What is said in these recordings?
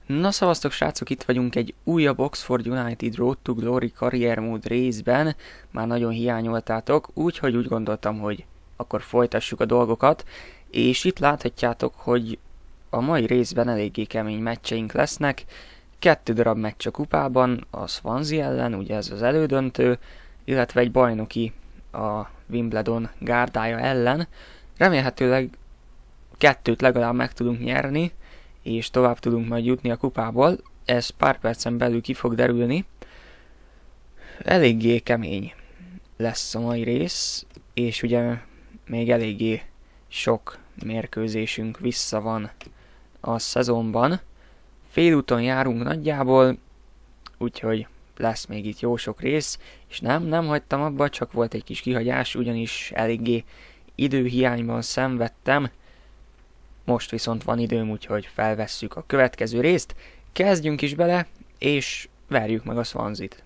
Na szavaztok srácok, itt vagyunk egy újabb Oxford United Road to Glory karriermód részben. Már nagyon hiányoltátok, úgyhogy úgy gondoltam, hogy akkor folytassuk a dolgokat. És itt láthatjátok, hogy a mai részben eléggé kemény meccseink lesznek. 2 darab meccs a kupában, a Swansea ellen, ugye ez az elődöntő, illetve egy bajnoki a Wimbledon gárdája ellen. Remélhetőleg 2-t legalább meg tudunk nyerni, és tovább tudunk majd jutni a kupából. Ez pár percen belül ki fog derülni. Eléggé kemény lesz a mai rész, és ugye még eléggé sok mérkőzésünk vissza van a szezonban. Félúton járunk nagyjából, úgyhogy lesz még itt jó sok rész, és nem hagytam abba, csak volt egy kis kihagyás, ugyanis eléggé időhiányban szenvedtem. Most viszont van időm, úgyhogy felvesszük a következő részt. Kezdjünk is bele, és verjük meg a Swansea-t.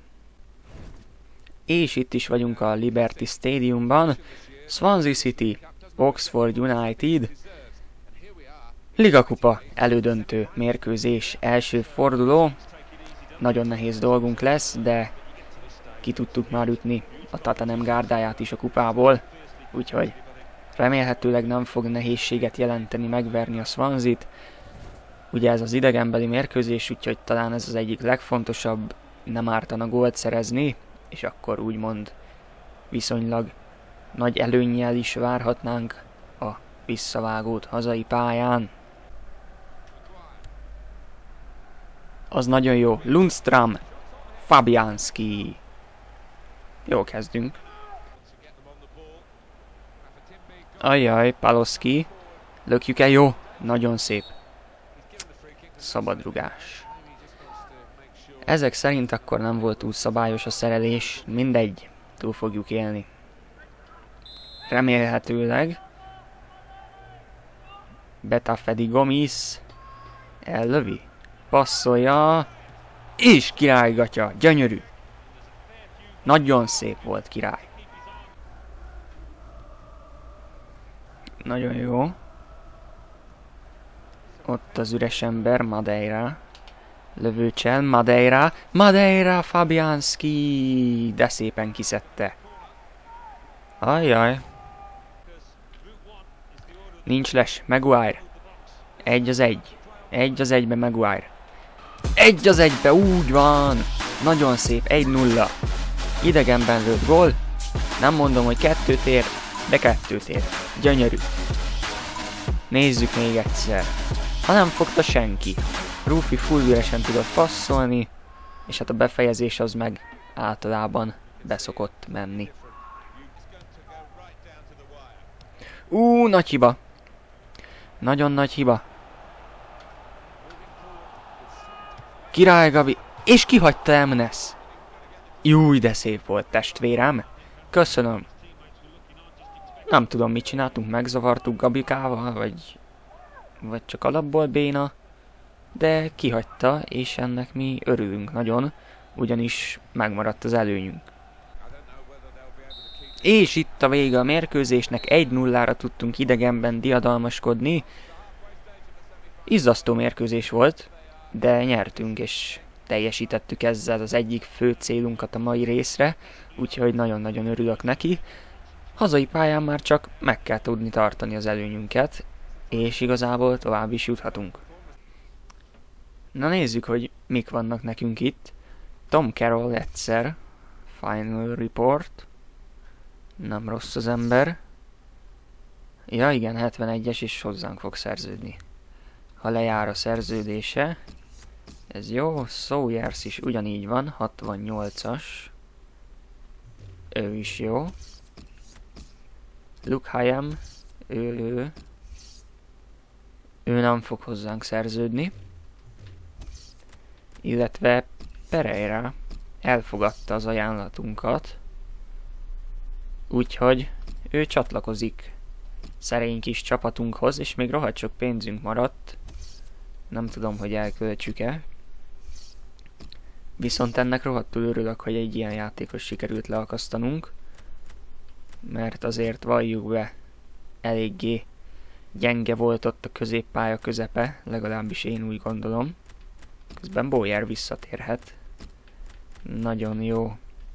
És itt is vagyunk a Liberty Stadiumban. Swansea City, Oxford United. Ligakupa elődöntő mérkőzés, első forduló. Nagyon nehéz dolgunk lesz, de ki tudtuk már ütni a Tottenham gárdáját is a kupából, úgyhogy remélhetőleg nem fog nehézséget jelenteni megverni a Swansea-t. Ugye ez az idegenbeli mérkőzés, úgyhogy talán ez az egyik legfontosabb, nem ártana gólt szerezni, és akkor úgymond viszonylag nagy előnnyel is várhatnánk a visszavágót hazai pályán. Az nagyon jó. Lundstram, Fabianski. Jó, kezdünk. Ajjaj, Paloszki. Lökjük el, jó. Nagyon szép. Szabadrugás. Ezek szerint akkor nem volt túl szabályos a szerelés. Mindegy, túl fogjuk élni. Remélhetőleg. Betafedi Gomis. Ellövi. Passzolja. És királygatja. Gyönyörű. Nagyon szép volt, király. Nagyon jó. Ott az üres ember, Madeira. Lövőcsel, Madeira. Madeira, Fabianski. De szépen kiszedte. Ajjaj. Nincs les, Maguire. 1-1. 1-1-be Maguire. 1-1-be, úgy van. Nagyon szép, 1-0. Idegenben lőtt gól. Nem mondom, hogy 2-t ér, de 2-t ér. Gyönyörű. Nézzük még egyszer. Ha nem fogta senki. Rufi full üresen tudott passzolni, és hát a befejezés az meg általában beszokott menni. Nagy hiba. Nagyon nagy hiba. Király Gabi. És kihagyta Emnes. Júj, de szép volt, testvérem. Köszönöm. Nem tudom, mit csináltunk, megzavartuk Gabikával, vagy csak alapból béna, de kihagyta, és ennek mi örülünk nagyon, ugyanis megmaradt az előnyünk. És itt a vége a mérkőzésnek, 1-0-ra tudtunk idegenben diadalmaskodni. Izzasztó mérkőzés volt, de nyertünk, és teljesítettük ezzel az egyik fő célunkat a mai részre, úgyhogy nagyon-nagyon örülök neki. Hazai pályán már csak meg kell tudni tartani az előnyünket, és igazából tovább is juthatunk. Na nézzük, hogy mik vannak nekünk itt. Tom Carroll egyszer. Final report. Nem rossz az ember. Ja igen, 71-es és hozzánk fog szerződni. Ha lejár a szerződése. Ez jó. Sawyers is ugyanígy van, 68-as. Ő is jó. Luke Hayam. Ő nem fog hozzánk szerződni. Illetve Pereira elfogadta az ajánlatunkat. Úgyhogy ő csatlakozik szerény kis csapatunkhoz, és még rohadt sok pénzünk maradt. Nem tudom, hogy elköltsük-e. Viszont ennek rohadtul örülök, hogy egy ilyen játékos sikerült leakasztanunk. Mert azért valljuk be, eléggé gyenge volt ott a középpálya közepe, legalábbis én úgy gondolom. Közben Boyer visszatérhet. Nagyon jó.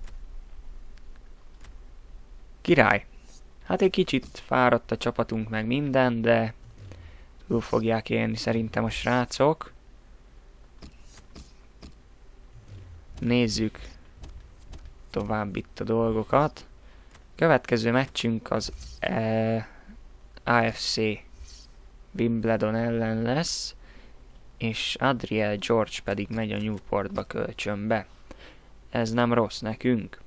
Király! Hát egy kicsit fáradt a csapatunk meg minden, de túl fogják élni szerintem a srácok. Nézzük tovább itt a dolgokat. Következő meccsünk az AFC Wimbledon ellen lesz, és Adriel George pedig megy a Newportba kölcsönbe. Ez nem rossz nekünk.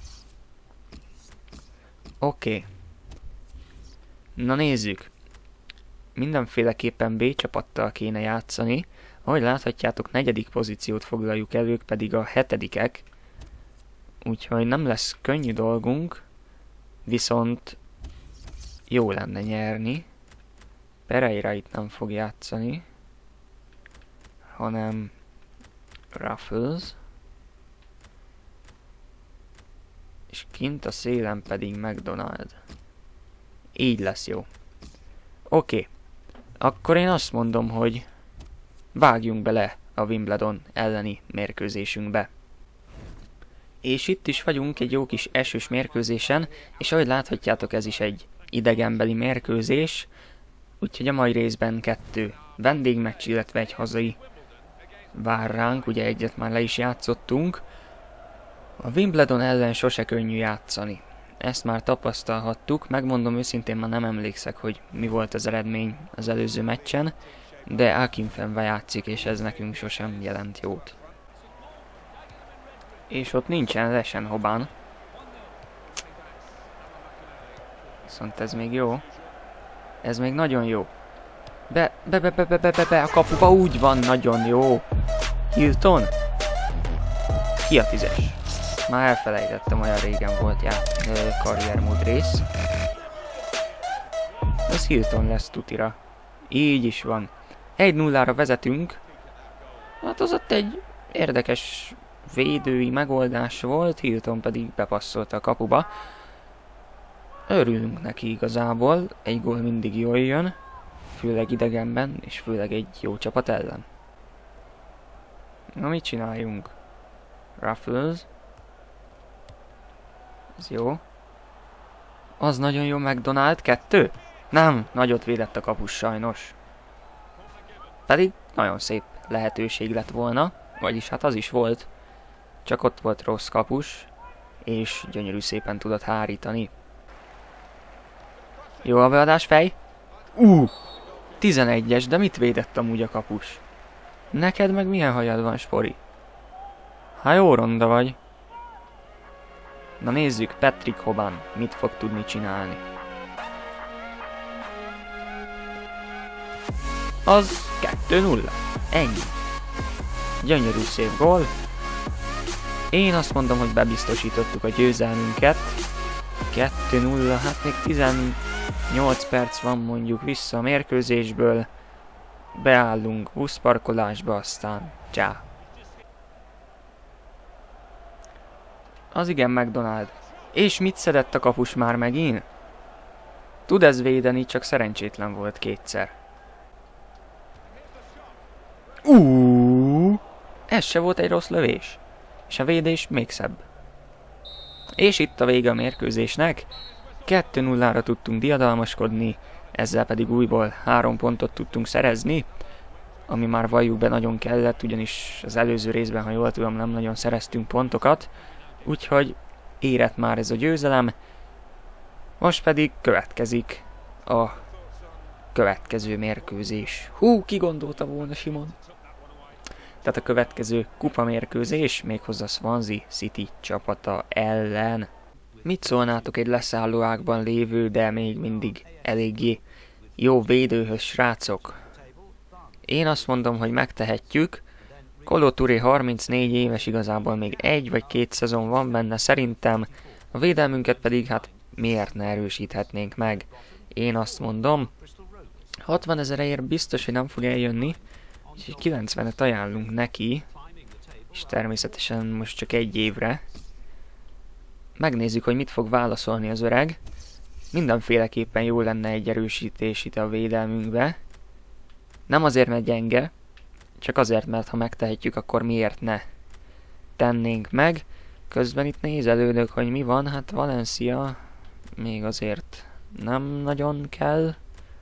Oké. Na nézzük. Mindenféleképpen B csapattal kéne játszani. Ahogy láthatjátok, 4. pozíciót foglaljuk el, ők pedig a 7-ek. Úgyhogy nem lesz könnyű dolgunk, viszont jó lenne nyerni. Pereira itt nem fog játszani, hanem Raffles. És kint a szélen pedig McDonald. Így lesz jó. Oké. Akkor én azt mondom, hogy vágjunk bele a Wimbledon elleni mérkőzésünkbe. És itt is vagyunk egy jó kis esős mérkőzésen, és ahogy láthatjátok, ez is egy idegenbeli mérkőzés, úgyhogy a mai részben 2 vendégmeccs, illetve egy hazai vár ránk, ugye egyet már le is játszottunk. A Wimbledon ellen sose könnyű játszani. Ezt már tapasztalhattuk, megmondom őszintén, már nem emlékszek, hogy mi volt az eredmény az előző meccsen, de Akinfenve játszik, és ez nekünk sosem jelent jót. És ott nincsen Lesenhoban. Viszont ez még jó. Ez még nagyon jó. Be a kapuba, úgy van, nagyon jó. Hilton? Ki a 10-es? Már elfelejtettem, olyan régen volt karriermód rész. Ez Hilton lesz tutira. Így is van. 1-0-ra vezetünk. Hát az ott egy érdekes védői megoldás volt, Hilton pedig bepasszolta a kapuba. Örülünk neki igazából, egy gól mindig jól jön, főleg idegenben, és főleg egy jó csapat ellen. Na, mit csináljunk? Raffles. Ez jó. Az nagyon jó, McDonald. 2? Nem, nagyot védett a kapus sajnos. Pedig nagyon szép lehetőség lett volna, vagyis hát az is volt. Csak ott volt rossz kapus, és gyönyörű szépen tudott hárítani. Jó a beadás, fej? 11-es, de mit védett amúgy a kapus? Neked meg milyen hajad van, Spori? Hát jó ronda vagy. Na nézzük, Patrick Hoban mit fog tudni csinálni. Az 2-0. Ennyi. Gyönyörű szép gól. Én azt mondom, hogy bebiztosítottuk a győzelmünket. 2-0, hát még 18 perc van mondjuk vissza a mérkőzésből. Beállunk buszparkolásba, aztán csá. Az igen, McDonald. És mit szedett a kapus már megint? Tud ez védeni, csak szerencsétlen volt kétszer. Ez se volt egy rossz lövés. És a védés még szebb. És itt a vége a mérkőzésnek. 2-0-ra tudtunk diadalmaskodni, ezzel pedig újból 3 pontot tudtunk szerezni, ami már valljuk be nagyon kellett, ugyanis az előző részben, ha jól tudom, nem nagyon szereztünk pontokat, úgyhogy érett már ez a győzelem. Most pedig következik a következő mérkőzés. Ki gondolta volna, Simon? Tehát a következő kupamérkőzés, méghozzá Swansea City csapata ellen. Mit szólnátok egy leszállóágban lévő, de még mindig eléggé jó védőhöz, srácok? Én azt mondom, hogy megtehetjük. Kolo Touré 34 éves, igazából még 1 vagy 2 szezon van benne szerintem. A védelmünket pedig hát miért ne erősíthetnénk meg? Én azt mondom, 60 000-ért biztos, hogy nem fog eljönni, úgyhogy 90-et ajánlunk neki, és természetesen most csak 1 évre. Megnézzük, hogy mit fog válaszolni az öreg. Mindenféleképpen jó lenne egy erősítés itt a védelmünkbe. Nem azért, mert gyenge, Csak azért, mert ha megtehetjük, akkor miért ne tennénk meg. Közben itt nézelődök, hogy mi van. Hát Valencia még azért nem nagyon kell.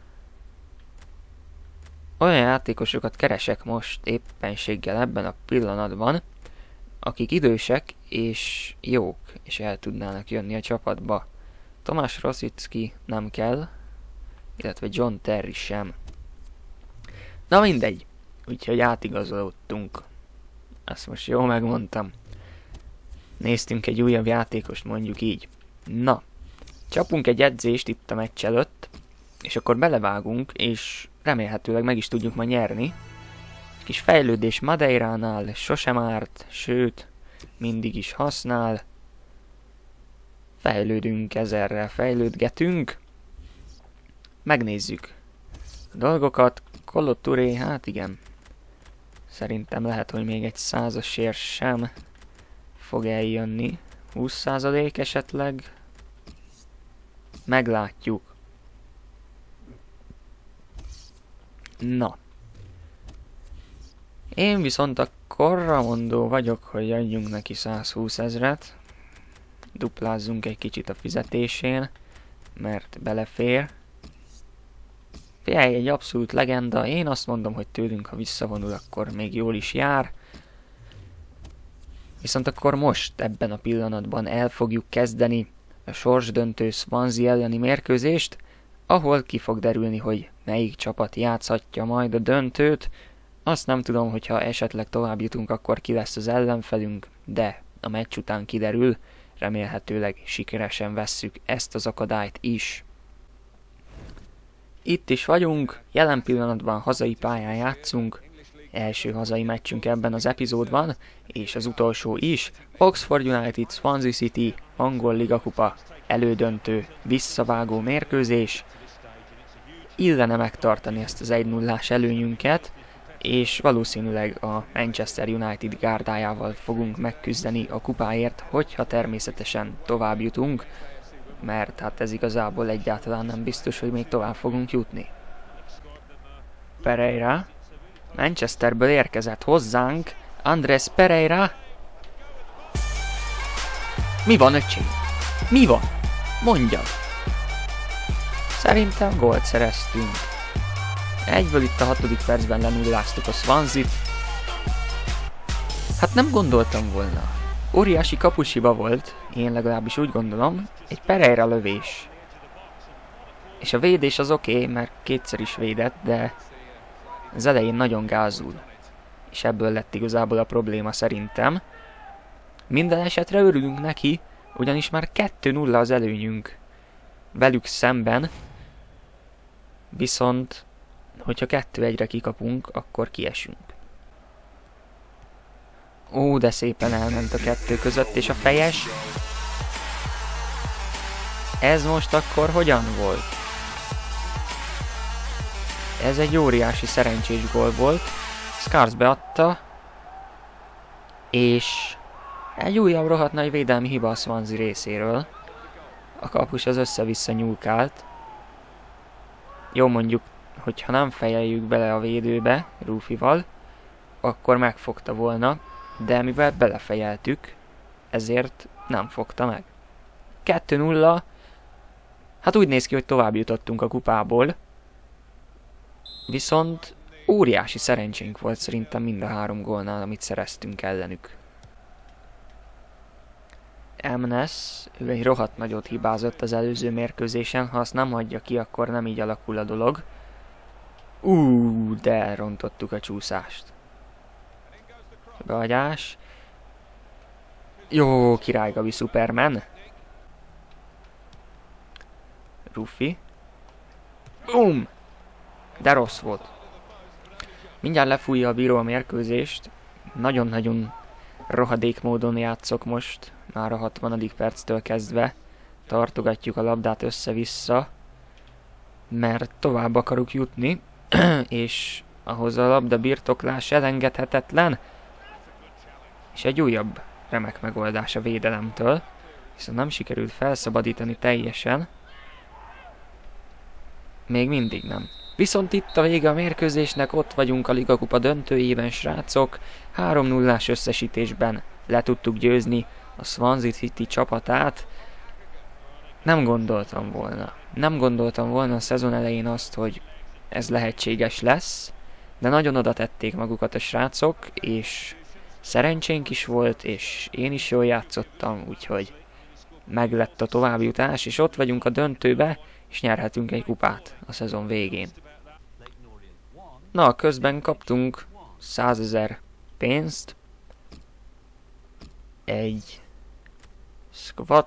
Olyan játékosokat keresek most éppenséggel ebben a pillanatban, akik idősek és jók, és el tudnának jönni a csapatba. Tomás Rosicki nem kell, illetve John Terry sem. Na mindegy, úgyhogy átigazolódtunk. Ezt most jól megmondtam. Néztünk egy újabb játékost, mondjuk így. Na, csapunk egy edzést itt a meccs előtt, és akkor belevágunk, és remélhetőleg meg is tudjuk ma nyerni. Kis fejlődés Madeiránál sosem árt, sőt, mindig is használ. Fejlődünk ezerrel, fejlődgetünk. Megnézzük a dolgokat. Kolo Touré, hát igen. Szerintem lehet, hogy még egy 100-asért sem fog eljönni. 20% esetleg. Meglátjuk. Na. Én viszont akkorra mondó vagyok, hogy adjunk neki 120 000. Duplázzunk egy kicsit a fizetésén, mert belefér. Figyelj, egy abszolút legenda. Én azt mondom, hogy tőlünk, ha visszavonul, akkor még jól is jár. Viszont akkor most, ebben a pillanatban el fogjuk kezdeni a sorsdöntő Swansea elleni mérkőzést, ahol ki fog derülni, hogy melyik csapat játszhatja majd a döntőt. Azt nem tudom, hogyha esetleg tovább jutunk, akkor ki lesz az ellenfelünk, de a meccs után kiderül, remélhetőleg sikeresen vesszük ezt az akadályt is. Itt is vagyunk, jelen pillanatban hazai pályán játszunk, első hazai meccsünk ebben az epizódban, és az utolsó is, Oxford United Swansea City angol ligakupa elődöntő visszavágó mérkőzés. Illene megtartani ezt az 1-0-ás előnyünket, és valószínűleg a Manchester United gárdájával fogunk megküzdeni a kupáért, hogyha természetesen tovább jutunk, mert hát ez igazából egyáltalán nem biztos, hogy még tovább fogunk jutni. Pereira Manchesterből érkezett hozzánk, Andrés Pereira. Mi van, öcsém? Mi van? Mondjad! Szerintem gólt szereztünk. Egyből itt a 6. percben lenulláztuk a Swansea-t. Hát nem gondoltam volna. Óriási kapusiba volt, én legalábbis úgy gondolom, egy Pereira lövés. És a védés az oké, mert kétszer is védett, de az elején nagyon gázul. És ebből lett igazából a probléma szerintem. Minden esetre örülünk neki, ugyanis már 2-0 az előnyünk velük szemben. Viszont, hogyha 2-1-re kikapunk, akkor kiesünk. Ó, de szépen elment a kettő között, és a fejes. Ez most akkor hogyan volt? Ez egy óriási szerencsés gól volt. Scars beadta. És egy újabb rohadt nagy védelmi hiba a Swansea részéről. A kapus az össze-vissza nyúlkált. Jó, mondjuk, hogyha nem fejeljük bele a védőbe Rufival, akkor megfogta volna, de mivel belefejeltük, ezért nem fogta meg. 2-0. Hát úgy néz ki, hogy tovább jutottunk a kupából. Viszont óriási szerencsénk volt szerintem mind a 3 gólnál, amit szereztünk ellenük. Emnes, ő egy rohadt nagyot hibázott az előző mérkőzésen, ha azt nem hagyja ki, akkor nem így alakul a dolog. De elrontottuk a csúszást. Behagyás. Jó, király Gabi Superman. Rufi. Bum! De rossz volt. Mindjárt lefújja a bíró a mérkőzést. Nagyon-nagyon rohadék módon játszok most. Már a 60. perctől kezdve. Tartogatjuk a labdát össze-vissza. Mert tovább akarok jutni. És ahhoz a labda birtoklás elengedhetetlen. És egy újabb remek megoldás a védelemtől. Viszont nem sikerült felszabadítani teljesen. Még mindig nem. Viszont itt a vége a mérkőzésnek, ott vagyunk a Liga Kupa döntőjében, srácok. 3-0-ás összesítésben le tudtuk győzni a Swansea City csapatát. Nem gondoltam volna a szezon elején azt, hogy ez lehetséges lesz, de nagyon oda tették magukat a srácok, és szerencsénk is volt, és én is jól játszottam, úgyhogy meglett a továbbjutás, és ott vagyunk a döntőbe, és nyerhetünk egy kupát a szezon végén. Na, közben kaptunk 100 000 pénzt, egy squad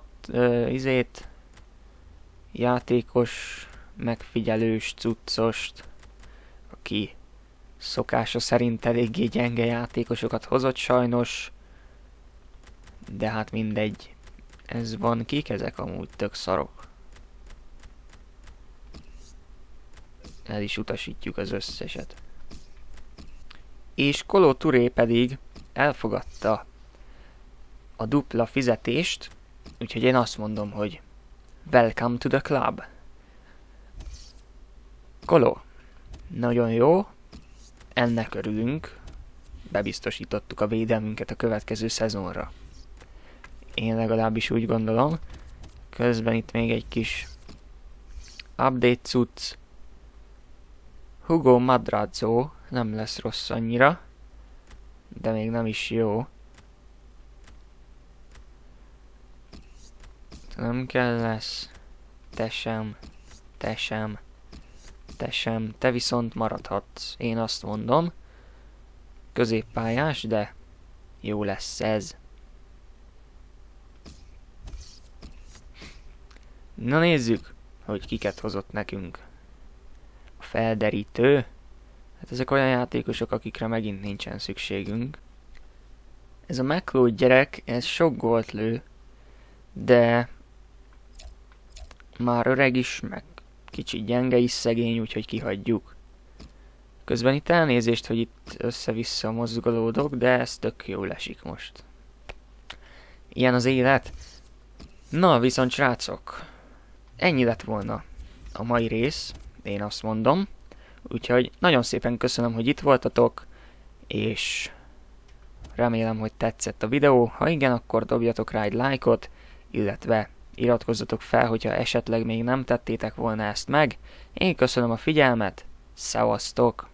játékos, megfigyelős cuccost, aki szokása szerint eléggé gyenge játékosokat hozott sajnos, de hát mindegy. Ez van, kik ezek amúgy tök szarok. El is utasítjuk az összeset. És Kolo Touré pedig elfogadta a dupla fizetést, úgyhogy én azt mondom, hogy welcome to the club. Kolo, nagyon jó, ennek örülünk, bebiztosítottuk a védelmünket a következő szezonra. Én legalábbis úgy gondolom. Közben itt még egy kis update cucc. Hugo Madrazo nem lesz rossz annyira, de még nem is jó. Nem kell lesz. Te sem. Te viszont maradhatsz. Én azt mondom. Középpályás, de jó lesz ez. Na nézzük, hogy kiket hozott nekünk. A felderítő. Hát ezek olyan játékosok, akikre megint nincsen szükségünk. Ez a McLeod gyerek, ez sok gólt lő, de már öreg is, meg kicsit gyenge is, szegény, úgyhogy kihagyjuk. Közben itt elnézést, hogy itt össze-vissza mozgolódok, de ez tök jól esik most. Ilyen az élet. Na, viszont srácok, ennyi lett volna a mai rész, én azt mondom. Úgyhogy nagyon szépen köszönöm, hogy itt voltatok, és remélem, hogy tetszett a videó. Ha igen, akkor dobjatok rá egy lájkot, illetve iratkozzatok fel, hogyha esetleg még nem tettétek volna ezt meg. Én köszönöm a figyelmet, szevasztok!